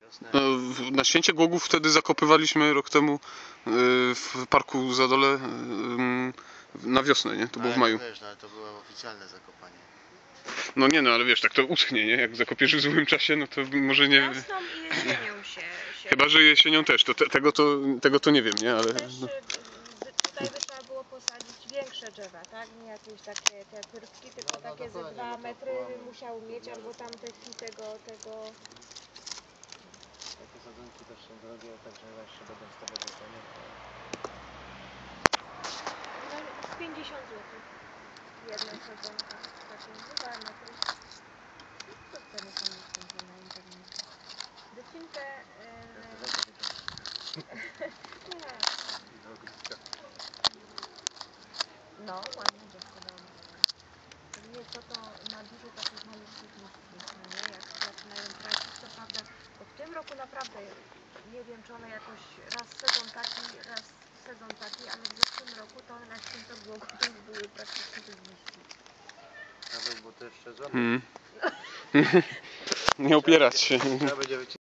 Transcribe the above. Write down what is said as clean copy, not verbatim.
No, na Święcie Głogów wtedy zakopywaliśmy rok temu w parku Zadole na wiosnę, nie? To było w maju. Wiesz, no, ale to było oficjalne zakopanie. No nie no, ale wiesz, tak to uschnie, nie? Jak zakopiesz w złym czasie, no to może nie... Wiosną i jesienią się... Chyba, że jesienią też, tego to nie wiem, nie? Ale... Też No. tutaj by trzeba było posadzić większe drzewa, tak? Nie jakieś takie te pyrtki, tylko takie ze 2 metry musiał mieć, albo tam tego... Takie sadzonki też są drogie, także jeszcze będą stawiać jedzenie. No, z 50 zł. Jedna sadzonka, takie 2 metry. To ceny są dostępne na internecie. Wycinkę... Nie. No, ładnie doskonale. Nie co to na dużo takich malutkich listów, nie? Jak zaczynają tracić, to prawda, bo w tym roku naprawdę nie wiem, czy one jakoś raz sezon taki, ale w zeszłym roku to one na święto Głogów to już były praktycznie bez liści. Nawet, bo to jeszcze złapać. Nie opierać się. Trzeba będzie